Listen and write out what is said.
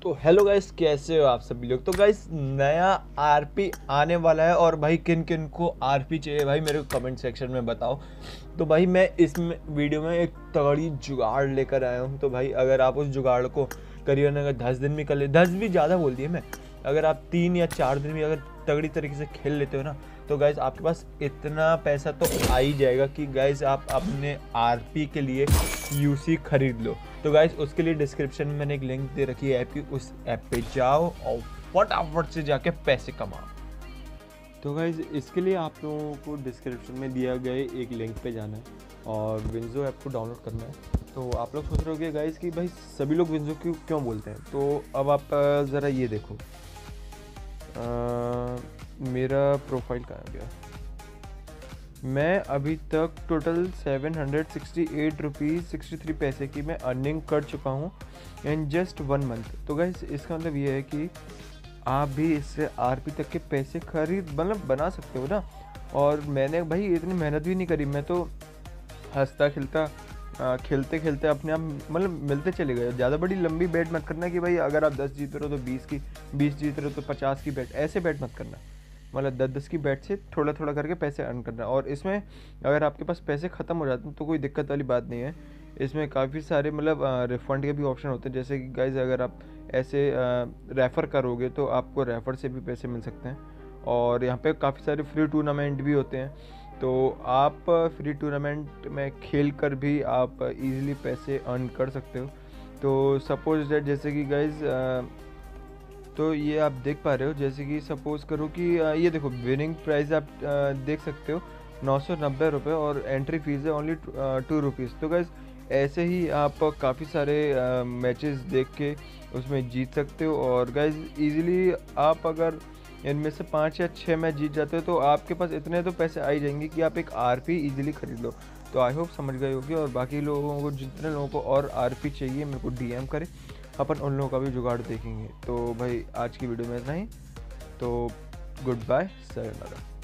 तो hello guys, कैसे हो आप सभी लोग। तो गाइस नया आरपी आने वाला है और भाई किन किन को आरपी चाहिए भाई मेरे को कमेंट सेक्शन में बताओ। तो भाई मैं इस वीडियो में एक तगड़ी जुगाड़ लेकर आया हूँ। तो भाई अगर आप उस जुगाड़ को करीबन अगर 10 दिन में कर ले, 10 भी ज़्यादा बोल दिए मैं, अगर आप 3 या 4 दिन में अगर तगड़ी तरीके से खेल लेते हो ना, तो गाइज आपके पास इतना पैसा तो आ ही जाएगा कि गाइज आप अपने आरपी के लिए यूसी खरीद लो। तो गाइज उसके लिए डिस्क्रिप्शन में मैंने एक लिंक दे रखी है ऐप की, उस ऐप पे जाओ और फटाफट से जाके पैसे कमाओ। तो गाइज इसके लिए आप लोगों को डिस्क्रिप्शन में दिया गए एक लिंक पे जाना है और विंजो ऐप को डाउनलोड करना है। तो आप लोग सोच रहे होंगे गाइज कि भाई सभी लोग विंजो क्यों बोलते हैं। तो अब आप ज़रा ये देखो, मेरा प्रोफाइल कहाँ गया। मैं अभी तक टोटल 768 रुपीज़ 63 पैसे की मैं अर्निंग कर चुका हूँ इन जस्ट 1 मंथ। तो गाइस इसका मतलब ये है कि आप भी इससे आरपी तक के पैसे मतलब बना सकते हो ना। और मैंने भाई इतनी मेहनत भी नहीं करी, मैं तो हंसता खेलता खेलते खेलते अपने आप मतलब मिलते चले गए। ज़्यादा बड़ी लंबी बेट मत करना कि भाई अगर आप 10 जीत रहे हो तो 20 जीत रहे हो तो 50 की बेट, ऐसे बेट मत करना। मतलब 10 की बेट से थोड़ा थोड़ा करके पैसे अर्न करना। और इसमें अगर आपके पास पैसे ख़त्म हो जाते हैं तो कोई दिक्कत वाली बात नहीं है। इसमें काफ़ी सारे मतलब रिफ़ंड के भी ऑप्शन होते हैं। जैसे कि गाइज अगर आप ऐसे रेफ़र करोगे तो आपको रेफ़र से भी पैसे मिल सकते हैं। और यहाँ पे काफ़ी सारे फ्री टूर्नामेंट भी होते हैं, तो आप फ्री टूर्नामेंट में खेल कर भी आप इजीली पैसे अर्न कर सकते हो। तो सपोज दैट जैसे कि गाइज तो ये आप देख पा रहे हो, जैसे कि सपोज़ करो कि ये देखो विनिंग प्राइस आप देख सकते हो 990 रुपये और एंट्री फीस है ओनली 2 रुपीज़। तो गाइज ऐसे ही आप काफ़ी सारे मैचेस देख के उसमें जीत सकते हो। और गाइज इजीली आप अगर इनमें से 5 या 6 मैच जीत जाते हो तो आपके पास इतने तो पैसे आ ही जाएंगे कि आप एक आरपी इजीली खरीद लो। तो आई होप समझ गए होगी। और बाकी लोगों को, जितने लोगों को और आरपी चाहिए मेरे को डीएम करें, अपन उन लोगों का भी जुगाड़ देखेंगे। तो भाई आज की वीडियो में इतना ही। तो गुड बाय, सायोनारा।